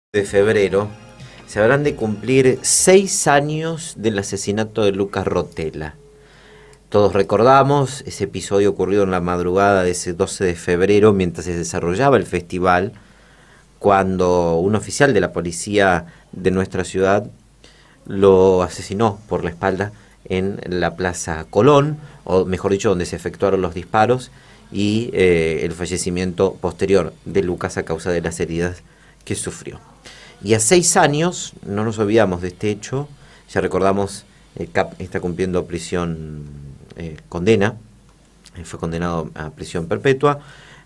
de febrero se habrán de cumplir 6 años del asesinato de Lucas Rotella. Todos recordamos ese episodio ocurrido en la madrugada de ese 12 de febrero mientras se desarrollaba el festival, cuando un oficial de la policía de nuestra ciudad lo asesinó por la espalda en la Plaza Colón, o mejor dicho, donde se efectuaron los disparos y el fallecimiento posterior de Lucas a causa de las heridas que sufrió. Y a 6 años, no nos olvidamos de este hecho, ya recordamos, el CAP está cumpliendo prisión, condena, fue condenado a prisión perpetua,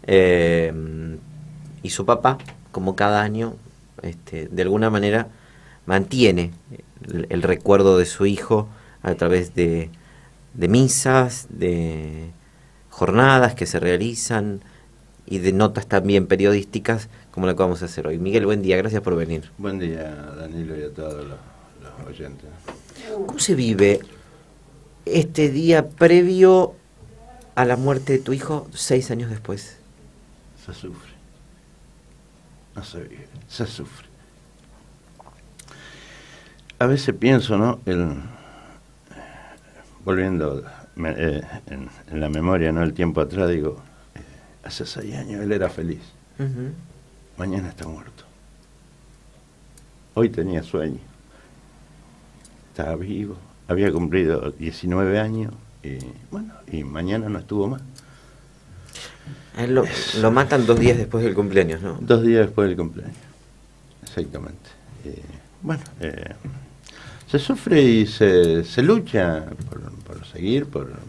y su papá, como cada año, de alguna manera mantiene el recuerdo de su hijo a través de misas, de jornadas que se realizan y de notas también periodísticas como la que vamos a hacer hoy. Miguel, buen día, gracias por venir. Buen día, Danilo, y a todos los oyentes. ¿Cómo se vive este día previo a la muerte de tu hijo 6 años después? Se sufre. No se vive, se sufre. A veces pienso, ¿no? Volviendo en la memoria, ¿no? El tiempo atrás, digo, hace 6 años él era feliz. Mañana está muerto. Hoy tenía sueño. Estaba vivo. Había cumplido 19 años. Y bueno, y mañana no estuvo más. A él lo matan 2 días después del cumpleaños, ¿no? 2 días después del cumpleaños. Exactamente. Se sufre y se lucha por seguir,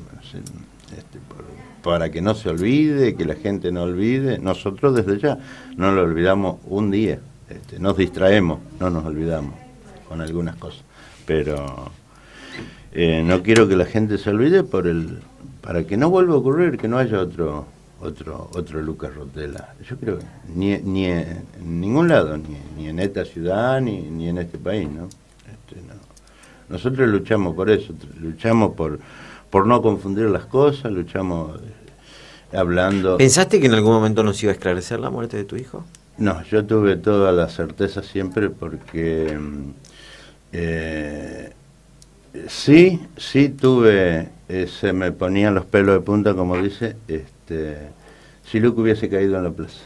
para que no se olvide, que la gente no olvide. Nosotros desde ya no lo olvidamos un día, nos distraemos, no nos olvidamos con algunas cosas, pero no quiero que la gente se olvide para que no vuelva a ocurrir, que no haya otro Lucas Rotella. Yo creo que ni en ningún lado, ni en esta ciudad, ni en este país, ¿no? No. Nosotros luchamos por eso, luchamos por no confundir las cosas, luchamos hablando... ¿Pensaste que en algún momento nos iba a esclarecer la muerte de tu hijo? No, yo tuve toda la certeza siempre porque sí tuve, se me ponían los pelos de punta, como dice, si Luke hubiese caído en la plaza.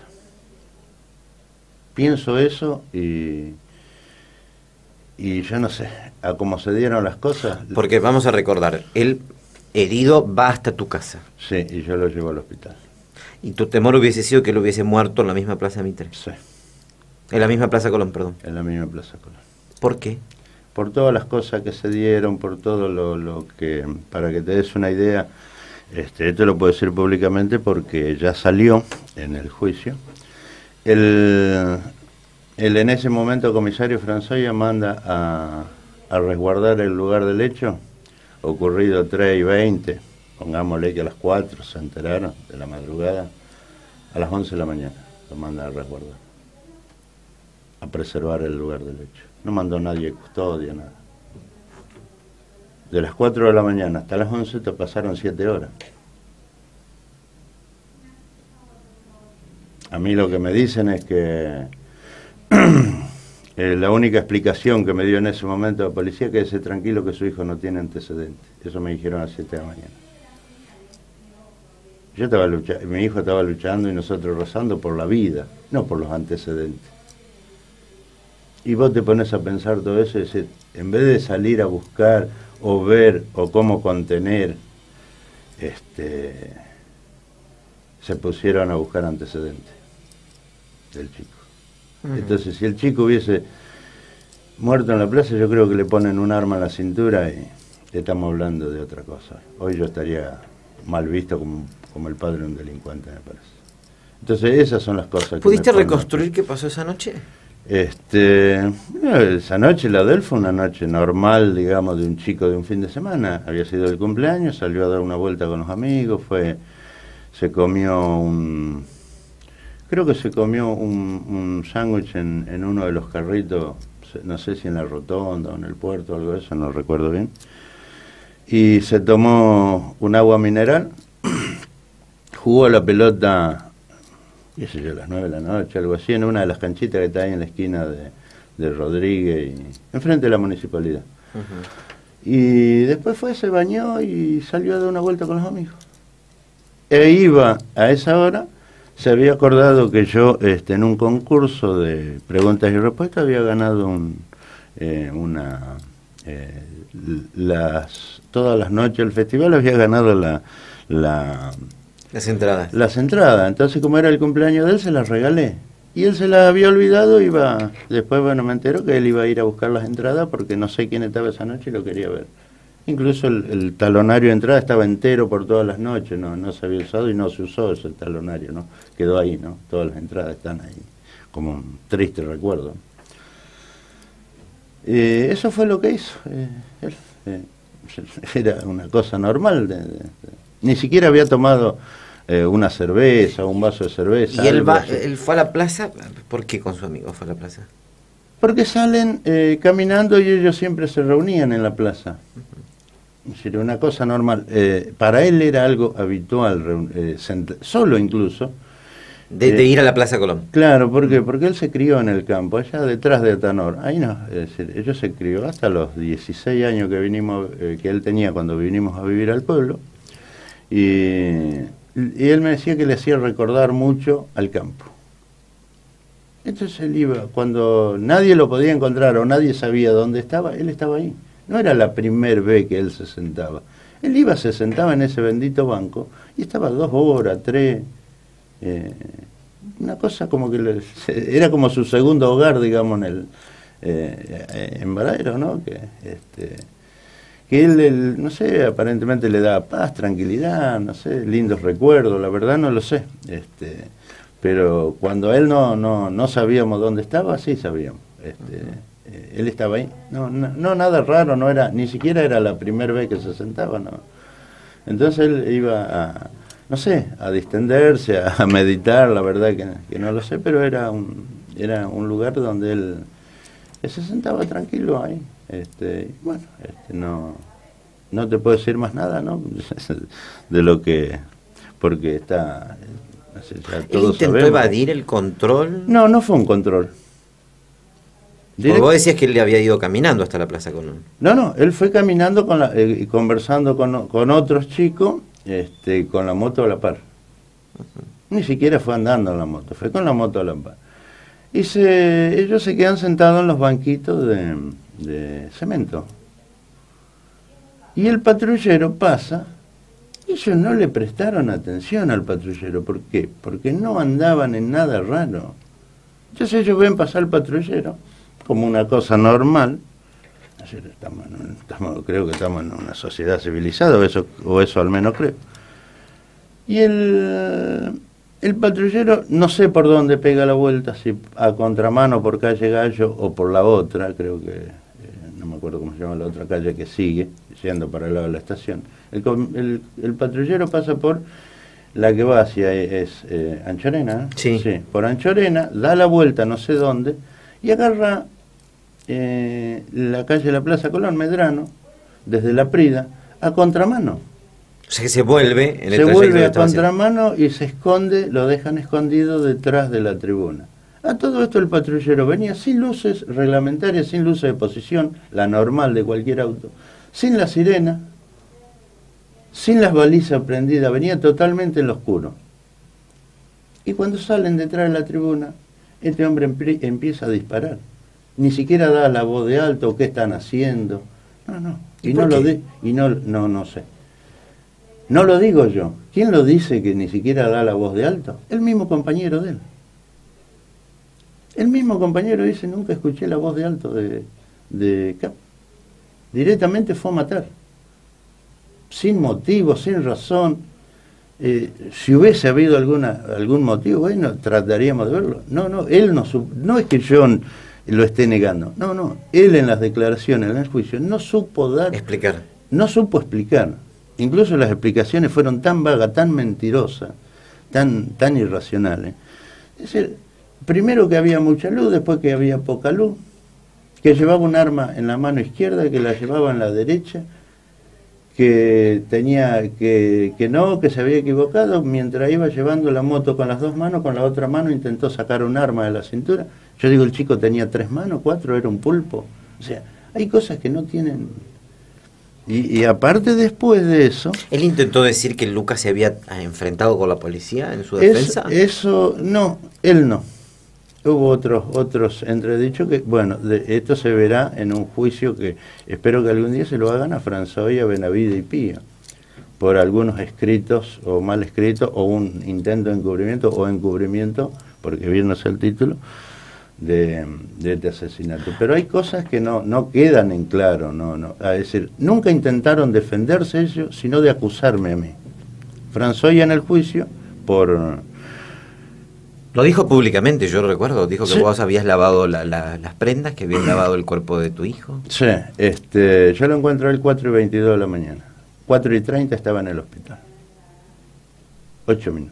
Pienso eso y yo no sé, a cómo se dieron las cosas... Porque vamos a recordar, él herido va hasta tu casa. Sí, y yo lo llevo al hospital. ¿Y tu temor hubiese sido que él hubiese muerto en la misma Plaza Mitre? Sí. En la misma Plaza Colón, perdón. En la misma Plaza Colón. ¿Por qué? Por todas las cosas que se dieron, por todo lo que... Para que te des una idea, esto lo puedo decir públicamente porque ya salió en el juicio. El en ese momento comisario Franzoya manda a resguardar el lugar del hecho, ocurrido 3:20, pongámosle que a las 4 se enteraron de la madrugada, a las 11 de la mañana lo manda a resguardar, a preservar el lugar del hecho. No mandó nadie custodia, nada. De las 4 de la mañana hasta las 11 te pasaron 7 horas. A mí lo que me dicen es que la única explicación que me dio en ese momento la policía es que ese tranquilo que su hijo no tiene antecedentes. Eso me dijeron a las 7 de la mañana. Yo estaba luchando, mi hijo estaba luchando y nosotros rezando por la vida, no por los antecedentes. Y vos te pones a pensar todo eso y decís, en vez de salir a buscar o ver o cómo contener, se pusieron a buscar antecedentes del chico. Entonces, si el chico hubiese muerto en la plaza, yo creo que le ponen un arma en la cintura y estamos hablando de otra cosa. Hoy yo estaría mal visto como el padre de un delincuente, me parece. Entonces, esas son las cosas que... ¿Pudiste reconstruir qué pasó esa noche? Esa noche, la de él fue una noche normal, digamos, de un chico de un fin de semana. Había sido el cumpleaños, salió a dar una vuelta con los amigos, se comió creo que se comió un sándwich en uno de los carritos, no sé si en la rotonda o en el puerto o algo de eso, no recuerdo bien. Y se tomó un agua mineral, jugó la pelota qué sé yo, las 9 de la noche, algo así, en una de las canchitas que está ahí en la esquina de Rodríguez, enfrente de la municipalidad. Y después fue, se bañó y salió a dar una vuelta con los amigos. E iba a esa hora, se había acordado que yo en un concurso de preguntas y respuestas había ganado todas las noches del festival había ganado las entradas. Las entradas. Entonces, como era el cumpleaños de él, se las regalé. Y él se las había olvidado, después, bueno, me enteró que él iba a ir a buscar las entradas porque no sé quién estaba esa noche y lo quería ver. Incluso el talonario de entrada estaba entero por todas las noches, no se había usado y no se usó ese talonario, ¿no? Quedó ahí, ¿no? Todas las entradas están ahí, como un triste recuerdo. Eso fue lo que hizo. Era una cosa normal. Ni siquiera había tomado una cerveza, un vaso de cerveza. ¿Y él fue a la plaza? ¿Por qué con su amigo fue a la plaza? Porque salen caminando y ellos siempre se reunían en la plaza. Es decir, una cosa normal. Para él era algo habitual, solo incluso. De ir a la Plaza Colón. Claro, ¿por qué? Porque él se crió en el campo, allá detrás de Atanor. Ahí no, es decir, ellos se crió hasta los 16 años que él tenía cuando vinimos a vivir al pueblo. Y él me decía que le hacía recordar mucho al campo. Entonces él iba, cuando nadie lo podía encontrar o nadie sabía dónde estaba, él estaba ahí. No era la primer vez que él se sentaba. Él iba, se sentaba en ese bendito banco y estaba 2 horas, 3, una cosa como que era como su segundo hogar, digamos, en Baradero, ¿no? Que él, no sé, aparentemente le da paz, tranquilidad, no sé, lindos recuerdos, la verdad no lo sé. Pero cuando él no sabíamos dónde estaba, sí sabíamos. Él estaba ahí. No, nada raro, no era, ni siquiera era la primera vez que se sentaba, no. Entonces él iba no sé, a distenderse, a meditar, la verdad que no lo sé, pero era un lugar donde él se sentaba tranquilo ahí. Bueno, no te puedo decir más nada, ¿no? De lo que, porque está, no sé, ya todos ¿Él intentó sabemos. evadir el control? No fue un control. Porque vos decías que él le había ido caminando hasta la Plaza Colón. No, él fue caminando conversando con otros chicos, con la moto a la par. Ni siquiera fue andando en la moto, fue con la moto a la par. Y ellos se quedan sentados en los banquitos de cemento. Y el patrullero pasa, y ellos no le prestaron atención al patrullero. ¿Por qué? Porque no andaban en nada raro. Entonces ellos ven pasar al patrullero como una cosa normal. Creo que estamos en una sociedad civilizada, o eso al menos creo. Y el patrullero, no sé por dónde pega la vuelta, si a contramano por calle Gallo o por la otra, creo que, no me acuerdo cómo se llama la otra calle que sigue, yendo para el lado de la estación. El patrullero pasa por la que va hacia Anchorena, sí, por Anchorena, da la vuelta no sé dónde, y agarra la calle de la Plaza Colón, Medrano, desde la Prida, a contramano. O sea que se vuelve en el Se vuelve a que contramano y se esconde, lo dejan escondido detrás de la tribuna. A todo esto el patrullero venía sin luces reglamentarias, sin luces de posición, la normal de cualquier auto, sin la sirena, sin las balizas prendidas, venía totalmente en lo oscuro. Y cuando salen detrás de la tribuna, este hombre empieza a disparar. Ni siquiera da la voz de alto, ¿qué están haciendo? No. ¿Y no lo no sé. No lo digo yo. ¿Quién lo dice que ni siquiera da la voz de alto? El mismo compañero de él. El mismo compañero dice, nunca escuché la voz de alto de Cap. Directamente fue a matar. Sin motivo, sin razón. Si hubiese habido algún motivo, bueno, trataríamos de verlo. No, él no es que yo lo esté negando. No, él en las declaraciones, en el juicio, no supo explicar. Incluso las explicaciones fueron tan vagas, tan mentirosas, tan irracionales. Es decir, primero que había mucha luz, después que había poca luz, que llevaba un arma en la mano izquierda, que la llevaba en la derecha, que tenía que no, que se había equivocado, mientras iba llevando la moto con las dos manos, con la otra mano intentó sacar un arma de la cintura. Yo digo, el chico tenía 3 manos, 4, era un pulpo. O sea, hay cosas que no tienen... Y aparte después de eso... ¿Él intentó decir que Lucas se había enfrentado con la policía en su defensa? Eso no, él no. Hubo otros entredichos que, bueno, esto se verá en un juicio que espero que algún día se lo hagan a Franzoy, a Benavide y Pío, por algunos escritos o mal escritos, o un intento de encubrimiento o encubrimiento, porque bien no sé el título, de este asesinato. Pero hay cosas que no quedan en claro, es decir, nunca intentaron defenderse ellos, sino de acusarme a mí. Franzoy en el juicio, Lo dijo públicamente, yo recuerdo, dijo que sí. Vos habías lavado las prendas, que habías lavado el cuerpo de tu hijo. Sí, yo lo encuentro a él 4:22 de la mañana. 4:30 estaba en el hospital. 8 minutos.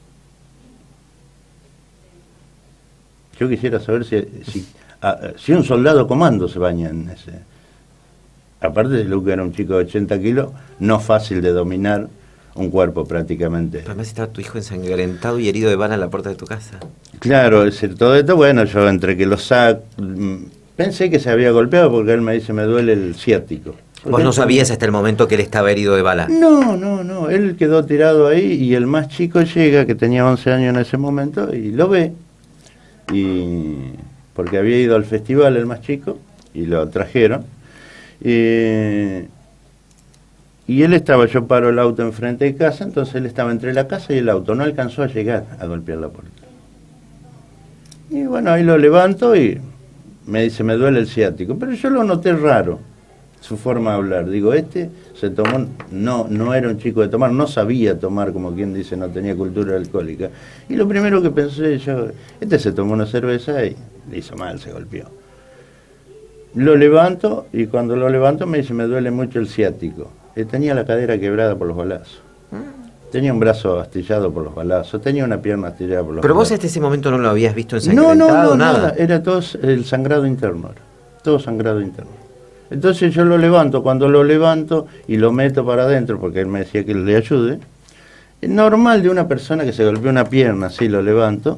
Yo quisiera saber si un soldado comando se baña en ese... Aparte de Luca era un chico de 80 kilos, no fácil de dominar, un cuerpo prácticamente... Además estaba tu hijo ensangrentado y herido de bala en la puerta de tu casa. Claro, es decir, todo esto, bueno, yo entre que lo saco... Pensé que se había golpeado porque él me dice, me duele el ciático. ¿Vos no sabías hasta el momento que él estaba herido de bala? No, él quedó tirado ahí y el más chico llega, que tenía 11 años en ese momento, y lo ve. Y porque había ido al festival el más chico y lo trajeron y él estaba, yo paro el auto enfrente de casa, entonces él estaba entre la casa y el auto, no alcanzó a llegar a golpear la puerta. Y bueno, ahí lo levanto y me dice, me duele el ciático, pero yo lo noté raro, su forma de hablar. Digo, se tomó, no era un chico de tomar, no sabía tomar, como quien dice, no tenía cultura alcohólica. Y lo primero que pensé yo, se tomó una cerveza y le hizo mal, se golpeó. Lo levanto y cuando lo levanto me dice, me duele mucho el ciático. Tenía la cadera quebrada por los balazos. Tenía un brazo astillado por los balazos, tenía una pierna astillada por los balazos. ¿Pero vos hasta ese momento no lo habías visto ensangrentado? No, nada. Era todo el sangrado interno, todo sangrado interno. Entonces yo lo levanto, cuando lo levanto y lo meto para adentro, porque él me decía que le ayude, es normal de una persona que se golpeó una pierna, así lo levanto,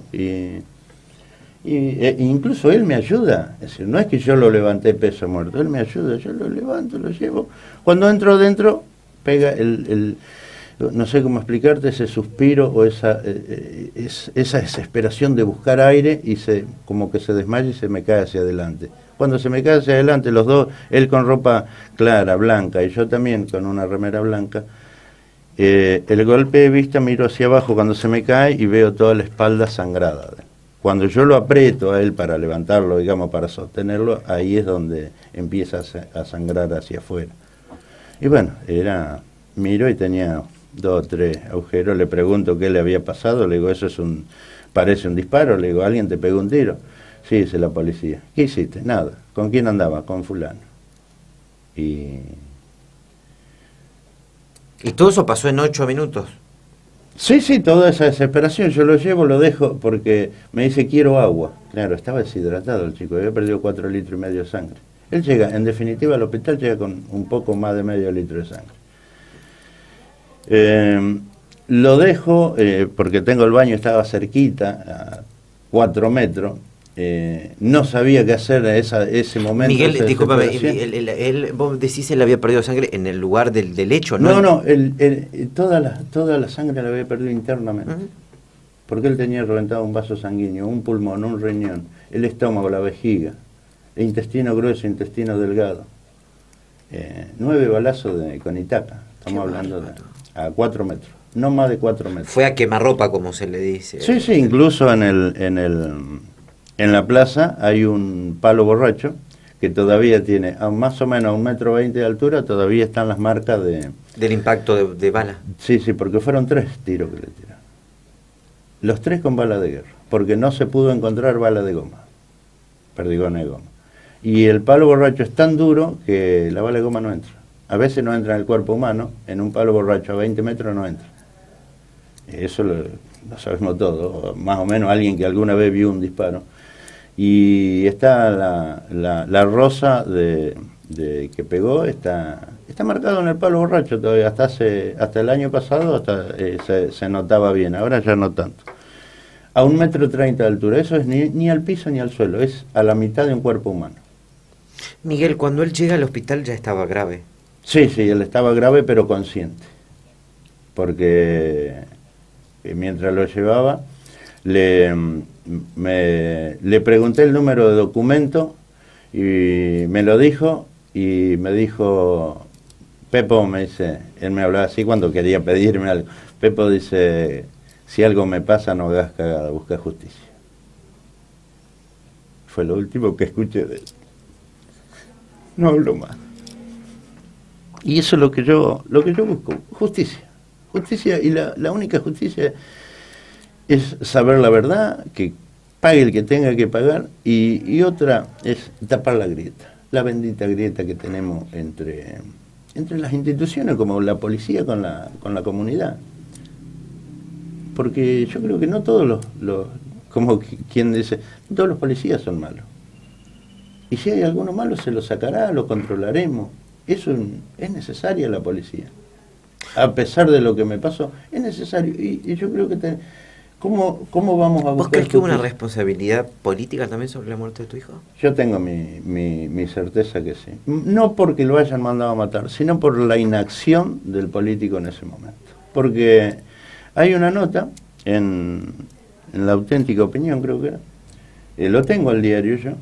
incluso él me ayuda, es decir, no es que yo lo levanté peso muerto, él me ayuda, yo lo levanto, lo llevo. Cuando entro dentro, pega no sé cómo explicarte, ese suspiro o esa desesperación de buscar aire y como que se desmaya y se me cae hacia adelante. Cuando se me cae hacia adelante, los dos, él con ropa clara, blanca, y yo también con una remera blanca, el golpe de vista miro hacia abajo cuando se me cae y veo toda la espalda sangrada. Cuando yo lo aprieto a él para levantarlo, digamos, para sostenerlo, ahí es donde empieza a sangrar hacia afuera. Y bueno, miro y tenía 2 o 3 agujeros, le pregunto qué le había pasado, le digo, eso parece un disparo, le digo, ¿alguien te pegó un tiro? Sí, dice la policía. ¿Qué hiciste? Nada. ¿Con quién andaba? Con fulano. Y todo eso pasó en 8 minutos. Sí, toda esa desesperación, yo lo llevo, lo dejo, porque me dice, quiero agua. Claro, estaba deshidratado el chico, había perdido 4,5 litros de sangre. Él llega, en definitiva, al hospital llega con un poco más de medio litro de sangre. Lo dejo, porque tengo el baño, estaba cerquita, a 4 metros. No sabía qué hacer en ese momento. Miguel, discúlpame, vos decís él había perdido sangre en el lugar del hecho, ¿no? No, toda la sangre la había perdido internamente. Porque él tenía reventado un vaso sanguíneo, un pulmón, un riñón, el estómago, la vejiga, el intestino grueso, intestino delgado. 9 balazos con Itaca, estamos hablando a 4 metros, no más de 4 metros. Fue a quemarropa, como se le dice. Sí, incluso en la plaza hay un palo borracho que todavía tiene más o menos a 1,20 m de altura, todavía están las marcas del impacto de bala. Sí, porque fueron 3 tiros que le tiraron. Los 3 con bala de guerra, porque no se pudo encontrar bala de goma, perdigón de goma. Y el palo borracho es tan duro que la bala de goma no entra. A veces no entra en el cuerpo humano, en un palo borracho a 20 metros no entra. Eso lo sabemos todos, más o menos alguien que alguna vez vio un disparo. Y está la rosa que pegó, está está marcado en el palo borracho todavía, hasta el año pasado se notaba bien, ahora ya no tanto. A 1,30 m de altura, eso es ni al piso ni al suelo, es a la mitad de un cuerpo humano. Miguel, cuando él llega al hospital ya estaba grave. Sí, él estaba grave pero consciente, porque mientras lo llevaba le pregunté el número de documento y me lo dijo, y me dijo, Pepo, me dice, él me hablaba así cuando quería pedirme algo, Pepo dice, si algo me pasa no hagas cagada, busca justicia. Fue lo último que escuché de él. No hablo más. Y eso es lo que yo busco, justicia. Justicia, y la única justicia es saber la verdad, que pague el que tenga que pagar, y otra es tapar la grieta, la bendita grieta que tenemos entre las instituciones, como la policía con la comunidad. Porque yo creo que no todos como quien dice, no todos los policías son malos. Y si hay alguno malo se lo sacará, lo controlaremos. Eso es necesaria la policía. A pesar de lo que me pasó, es necesario. Y yo creo que ¿cómo vamos a buscar? ¿Vos crees que hubo una responsabilidad política también sobre la muerte de tu hijo? Yo tengo mi certeza que sí. No porque lo hayan mandado a matar, sino por la inacción del político en ese momento. Porque hay una nota en La Auténtica Opinión, creo que era, lo tengo al diario yo,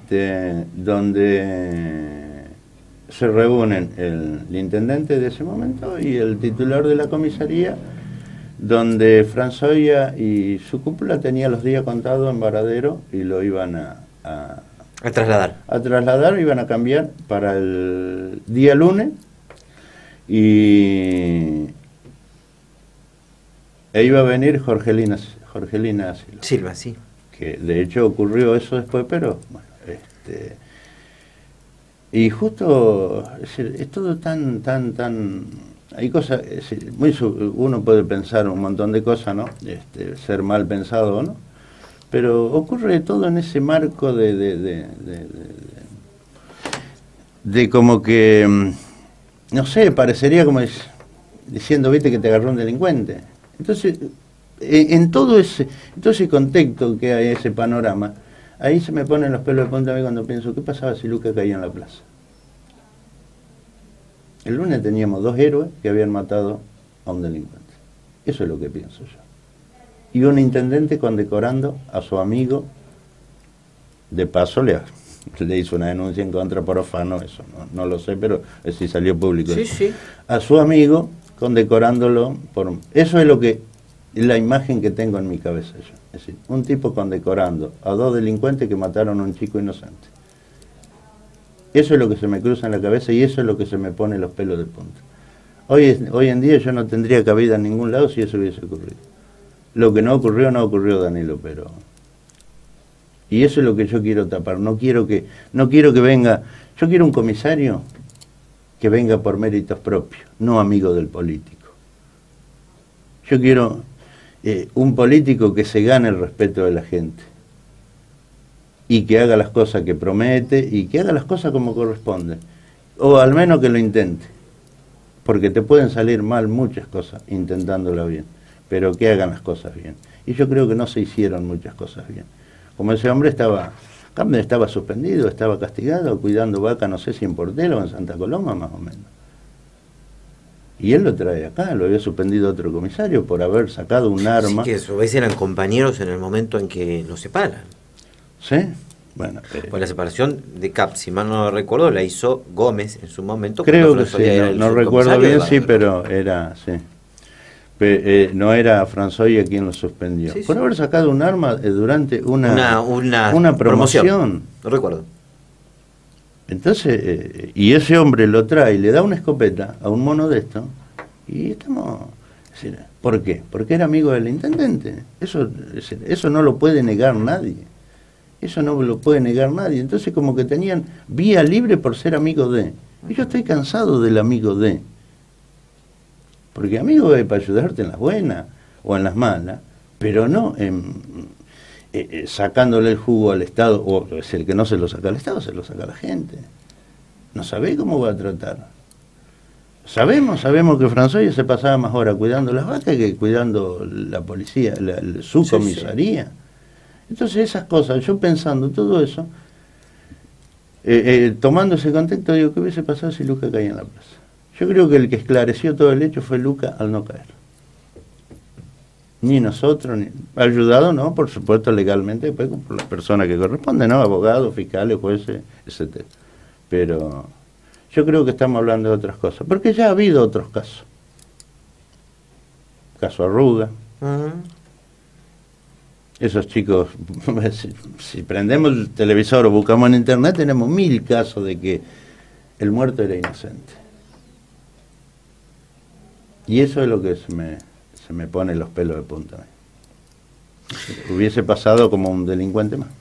donde se reúnen el intendente de ese momento y el titular de la comisaría, donde Franzoya y su cúpula tenían los días contados en Varadero y lo iban a trasladar. A trasladar, iban a cambiar para el día lunes e iba a venir Jorgelina Silva, sí. Que de hecho ocurrió eso después, pero bueno, y justo es todo tan hay cosas, uno puede pensar un montón de cosas, ¿no? Ser mal pensado o no, pero ocurre todo en ese marco de como que, no sé, parecería como diciendo, viste, que te agarró un delincuente. Entonces, en todo ese contexto que hay, ese panorama, ahí se me ponen los pelos de punta a mí cuando pienso, ¿qué pasaba si Lucas caía en la plaza? El lunes teníamos 2 héroes que habían matado a un delincuente. Eso es lo que pienso yo. Y un intendente condecorando a su amigo, de paso le hizo una denuncia en contra por ofano, eso no lo sé, pero sí salió público. Sí, sí. A su amigo condecorándolo eso es la imagen que tengo en mi cabeza yo. Es decir, un tipo condecorando a 2 delincuentes que mataron a un chico inocente. Eso es lo que se me cruza en la cabeza y eso es lo que se me pone los pelos de punta. Hoy en día yo no tendría cabida en ningún lado si eso hubiese ocurrido. Lo que no ocurrió, Danilo, pero... Y eso es lo que yo quiero tapar. No quiero que venga... Yo quiero un comisario que venga por méritos propios, no amigo del político. Yo quiero un político que se gane el respeto de la gente y que haga las cosas que promete y que haga las cosas como corresponde, o al menos que lo intente, porque te pueden salir mal muchas cosas intentándolo bien, pero que hagan las cosas bien. Y yo creo que no se hicieron muchas cosas bien. Como ese hombre estaba suspendido, estaba castigado, cuidando vaca, no sé si en Portela o en Santa Coloma más o menos. Y él lo trae acá, lo había suspendido otro comisario por haber sacado un arma. Sí, que a su vez eran compañeros en el momento en que los separan. ¿Sí? Bueno. Pues la separación de CAP, si mal no recuerdo, la hizo Gómez en su momento. Creo que sí, no recuerdo bien, sí, pero era, sí. No era Franzoya quien lo suspendió. Sí, por haber sacado un arma durante una promoción. No recuerdo. Entonces, y ese hombre lo trae y le da una escopeta a un mono de esto, y estamos... ¿Por qué? Porque era amigo del intendente. Eso no lo puede negar nadie. Eso no lo puede negar nadie. Entonces como que tenían vía libre por ser amigo de. Y yo estoy cansado del amigo de. Porque amigo es para ayudarte en las buenas o en las malas, pero no sacándole el jugo al Estado, o es el que no se lo saca al Estado, se lo saca a la gente. No sabe cómo va a tratar. Sabemos que Franzoya se pasaba más horas cuidando las vacas que cuidando la policía, su comisaría. Entonces esas cosas, yo pensando todo eso, tomando ese contexto, digo, ¿qué hubiese pasado si Luca caía en la plaza? Yo creo que el que esclareció todo el hecho fue Luca al no caer. Ni nosotros, ni ayudado, ¿no? Por supuesto, legalmente, después por las personas que corresponden, ¿no? Abogados, fiscales, jueces, etcétera. Pero yo creo que estamos hablando de otras cosas, porque ya ha habido otros casos. Caso Arruga. Esos chicos, si prendemos el televisor o buscamos en internet, tenemos 1000 casos de que el muerto era inocente. Y eso es lo que se me pone los pelos de punta. Hubiese pasado como un delincuente más.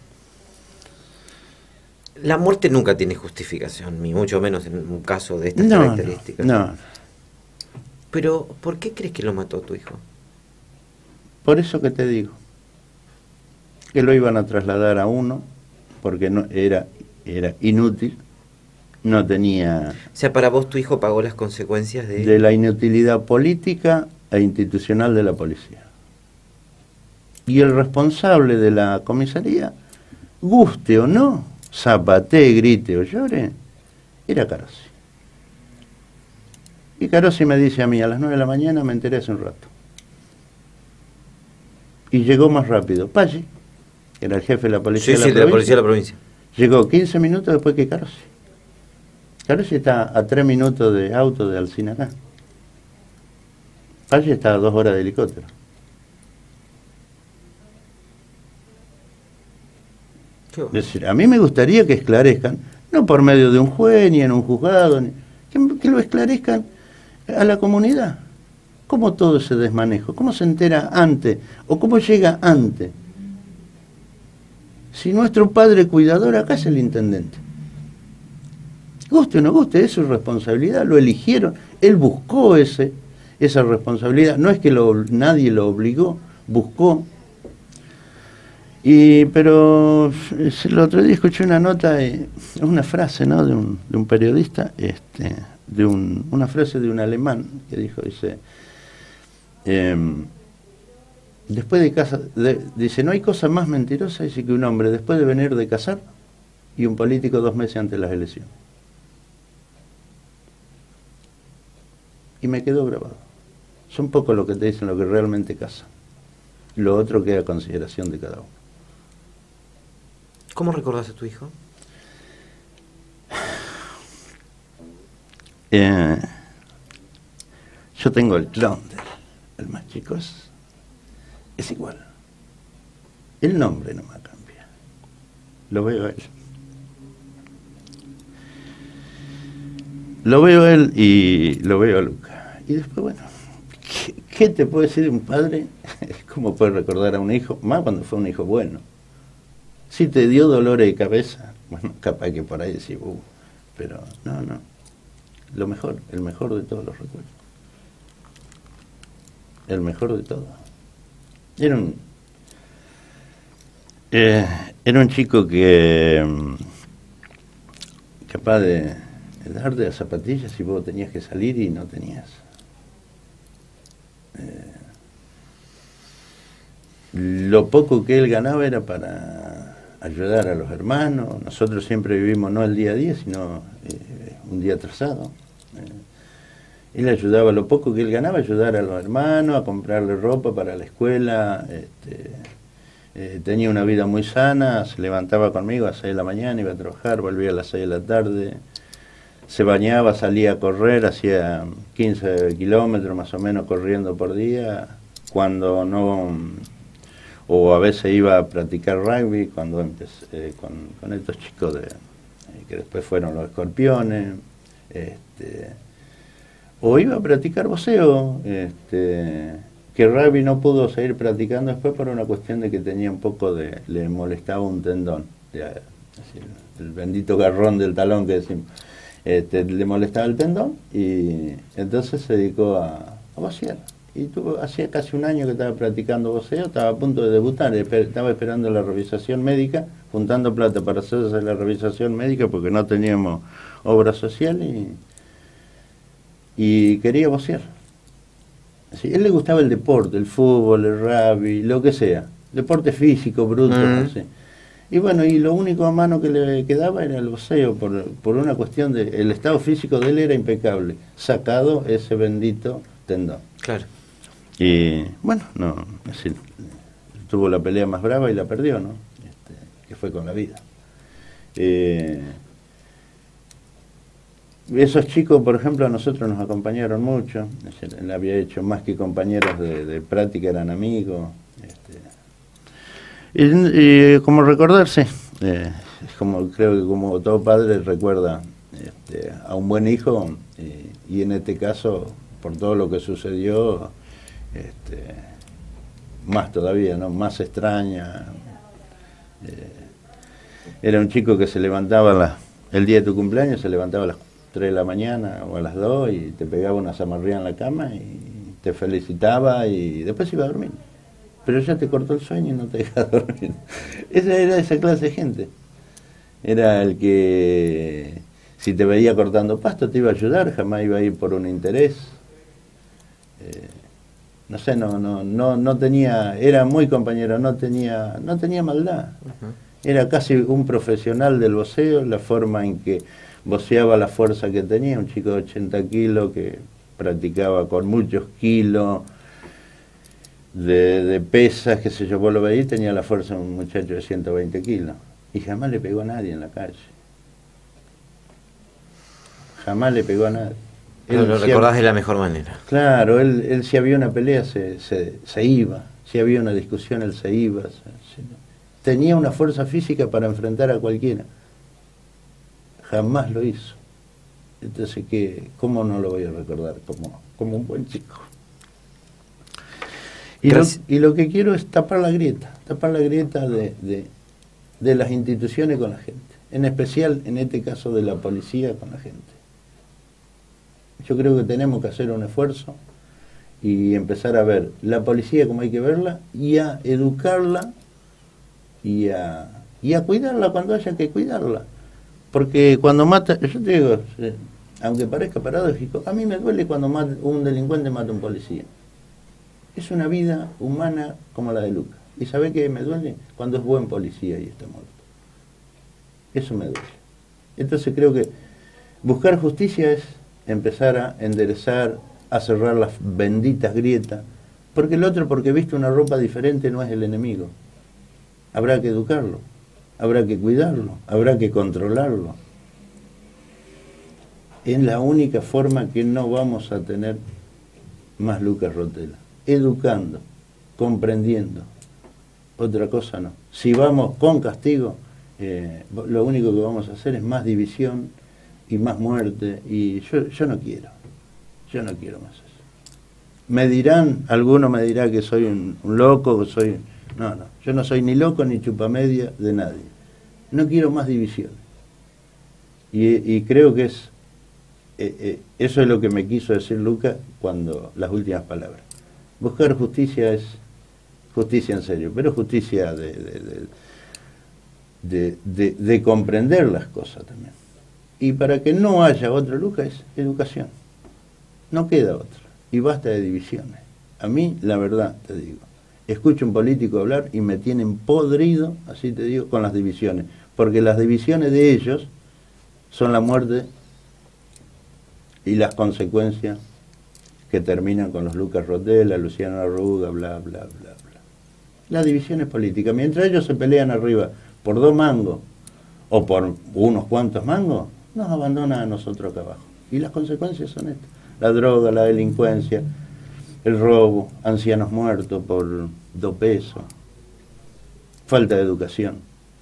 La muerte nunca tiene justificación, ni mucho menos en un caso de estas características. No. Pero, ¿por qué crees que lo mató tu hijo? Por eso que te digo. Que lo iban a trasladar a uno, porque no era inútil, no tenía... O sea, para vos tu hijo pagó las consecuencias de la inutilidad política e institucional de la policía. Y el responsable de la comisaría, guste o no, zapatee, grite o llore, era Carosi. Y Carosi me dice a mí, a las 9 de la mañana me enteré hace un rato. Y llegó más rápido. Paggi, que era el jefe de la policía de la policía de la provincia. Llegó 15 minutos después que Carosi. Carosi está a 3 minutos de auto de Alsina acá. Paggi está a 2 horas de helicóptero. Es decir, a mí me gustaría que esclarezcan, no por medio de un juez ni en un juzgado, que lo esclarezcan a la comunidad. ¿Cómo todo ese desmanejo? ¿Cómo se entera antes? ¿O cómo llega antes? Si nuestro padre cuidador acá es el intendente. Guste o no guste, es su responsabilidad, lo eligieron, él buscó esa responsabilidad, no es que nadie lo obligó, buscó. Pero el otro día escuché una nota, una frase, ¿no?, de un periodista, una frase de un alemán que dice, después de casa, dice, no hay cosa más mentirosa, dice, que un hombre después de venir de cazar y un político 2 meses antes de las elecciones. Y me quedó grabado. Son pocos los que te dicen lo que realmente casan. Lo otro queda a consideración de cada uno. ¿Cómo recordás a tu hijo? Yo tengo el clon del más chico, es igual. El nombre no me cambia. Lo veo a él. Lo veo a él y lo veo a Luca. Y después, bueno, ¿qué te puede decir un padre? ¿Cómo puede recordar a un hijo? Más cuando fue un hijo bueno. Si te dio dolores de cabeza, bueno, capaz que por ahí decís, pero no. Lo mejor, el mejor de todos los recuerdos. El mejor de todos. Era un chico que capaz de darte las zapatillas si vos tenías que salir y no tenías. Lo poco que él ganaba era para ayudar a los hermanos. Nosotros siempre vivimos no el día a día, sino un día atrasado. Él ayudaba, lo poco que él ganaba, ayudar a los hermanos, a comprarle ropa para la escuela. Tenía una vida muy sana, se levantaba conmigo a 6 de la mañana, iba a trabajar, volvía a las 6 de la tarde, se bañaba, salía a correr, hacía 15 kilómetros más o menos corriendo por día, cuando no... O a veces iba a practicar rugby cuando empecé con estos chicos que después fueron los Escorpiones. O iba a practicar boxeo, que rugby no pudo seguir practicando después por una cuestión de que tenía un poco le molestaba un tendón, el bendito garrón del talón que decimos. Le molestaba el tendón y entonces se dedicó a boxear. Y hacía casi un año que estaba practicando boxeo, estaba a punto de debutar, estaba esperando la revisación médica, juntando plata para hacerse la revisación médica porque no teníamos obra social y quería boxear. Así, él le gustaba el deporte, el fútbol, el rugby, lo que sea, deporte físico, bruto, así. Y bueno, y lo único a mano que le quedaba era el boxeo, por una cuestión de... El estado físico de él era impecable, sacado ese bendito tendón. Claro. Y bueno, no, es decir, tuvo la pelea más brava y la perdió, ¿no? Que fue con la vida. Esos chicos, por ejemplo, a nosotros nos acompañaron mucho. Es decir, él había hecho más que compañeros de práctica, eran amigos. Y como recordarse, es como creo que como todo padre recuerda a un buen hijo, y en este caso, por todo lo que sucedió, más todavía, ¿no? Más extraña. Era un chico que se levantaba el día de tu cumpleaños, se levantaba a las 3 de la mañana o a las 2 y te pegaba una zamarría en la cama y te felicitaba y después iba a dormir. Pero ya te cortó el sueño y no te deja dormir. Esa era esa clase de gente. Era el que, si te veía cortando pasto, te iba a ayudar, jamás iba a ir por un interés. No sé, no tenía, era muy compañero, no tenía maldad. Era casi un profesional del boxeo, la forma en que boxeaba, la fuerza que tenía, un chico de 80 kilos que practicaba con muchos kilos de pesas, qué sé yo, vos lo veís, tenía la fuerza de un muchacho de 120 kilos. Y jamás le pegó a nadie en la calle. Jamás le pegó a nadie. Él, lo recordás de la mejor manera. Claro, él si había una pelea se iba, si había una discusión él se iba. Tenía una fuerza física para enfrentar a cualquiera. Jamás lo hizo. Entonces, ¿cómo no lo voy a recordar como un buen chico? Y lo que quiero es tapar la grieta de las instituciones con la gente, en especial en este caso de la policía con la gente. Yo creo que tenemos que hacer un esfuerzo y empezar a ver la policía como hay que verla y a educarla y a cuidarla cuando haya que cuidarla. Porque cuando mata, yo te digo, aunque parezca paradójico, a mí me duele cuando un delincuente mata a un policía. Es una vida humana como la de Lucas. ¿Y sabe qué me duele? Cuando es buen policía y está muerto. Eso me duele. Entonces creo que buscar justicia es empezar a enderezar, a cerrar las benditas grietas, porque el otro, porque viste una ropa diferente, no es el enemigo. Habrá que educarlo, habrá que cuidarlo, habrá que controlarlo. Es la única forma que no vamos a tener más Lucas Rotella. Educando, comprendiendo. Otra cosa no. Si vamos con castigo, lo único que vamos a hacer es más división y más muerte, y yo no quiero más eso. Alguno me dirá que soy un loco, que soy... No, yo no soy ni loco ni chupamedia de nadie. No quiero más divisiones. Y creo que eso es lo que me quiso decir Lucas cuando las últimas palabras. Buscar justicia es justicia en serio, pero justicia de comprender las cosas también. Y para que no haya otro Lucas es educación. No queda otra. Y basta de divisiones. A mí, la verdad, te digo, escucho un político hablar y me tienen podrido, así te digo, con las divisiones. Porque las divisiones de ellos son la muerte y las consecuencias que terminan con los Lucas Rotella, Luciano Arruga, bla, bla, bla, bla. La división es política. Mientras ellos se pelean arriba por 2 mangos o por unos cuantos mangos, nos abandonan a nosotros acá abajo. Y las consecuencias son estas. La droga, la delincuencia, el robo, ancianos muertos por 2 pesos, falta de educación.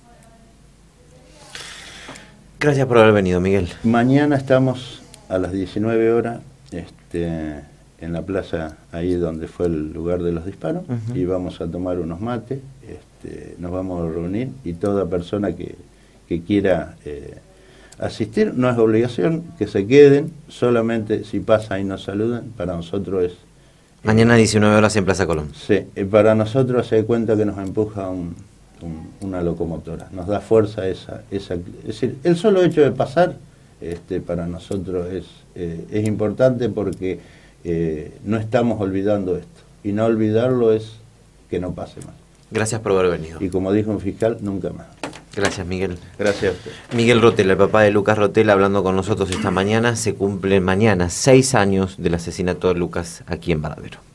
Gracias por haber venido, Miguel. Mañana estamos a las 19 horas en la plaza, ahí donde fue el lugar de los disparos, y vamos a tomar unos mates, nos vamos a reunir, y toda persona que quiera asistir, no es obligación que se queden, solamente si pasan y nos saludan, para nosotros es... Mañana 19 horas en Plaza Colón. Sí, para nosotros se da cuenta que nos empuja una locomotora, nos da fuerza es decir, el solo hecho de pasar para nosotros es importante porque no estamos olvidando esto. Y no olvidarlo es que no pase más. Gracias por haber venido. Y como dijo un fiscal, nunca más. Gracias, Miguel. Gracias a usted. Miguel Rotella, el papá de Lucas Rotella, hablando con nosotros esta mañana. Se cumplen mañana 6 años del asesinato de Lucas aquí en Baradero.